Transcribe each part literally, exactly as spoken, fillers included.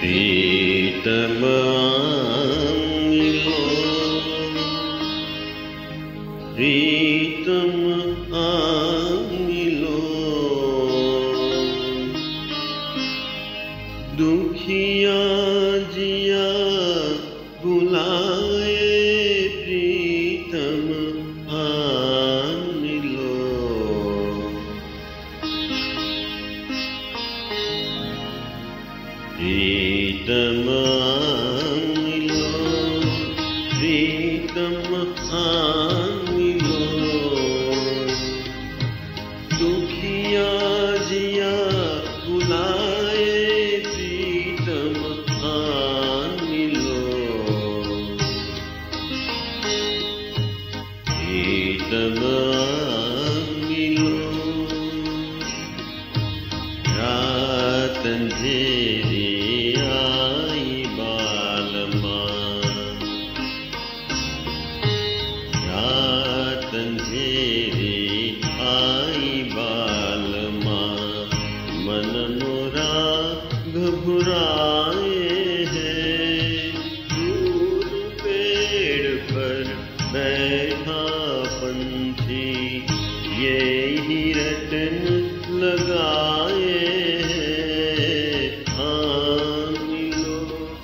प्रीतम मिलो, प्रीतम मिलो, दुखिया जिया बुलाए प्रीतम मिलो, प्रीतम मिलो, प्रीतम मिलो, दुखिया जिया बुलाए प्रीतम मिलो, प्रीतम मिलो, रात अंधेरी आई बालमा, रात अंधेरी आई बालमा, मन मोरा घबराए है, दूर पेड़ पर बैठा पंछी, ये ही रटन लगाए है, हाँ मिलो,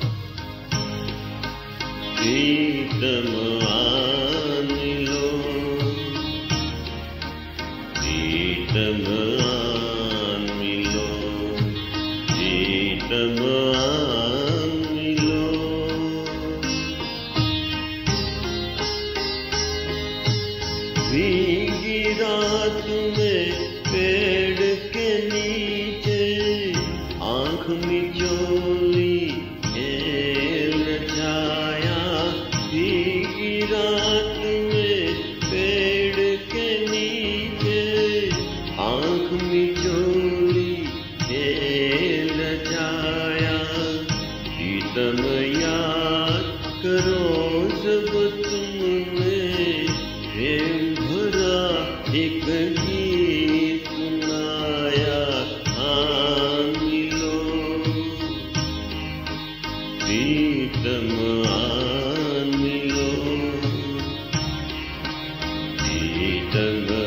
प्रीतम मिलो, प्रीतम मिलो, प्रीतम मिलो, भीगी रात में पेड़ के नीचे आँख मिचोली खेल छाया, भीगी रात में पेड़ के नीचे आँख मिचोली खेल छाया, प्रीतम याद करो जब तुमने प्रेम भरा एक गीत सुनाया, हाँ मिलो, प्रीतम मिलो, प्रीतम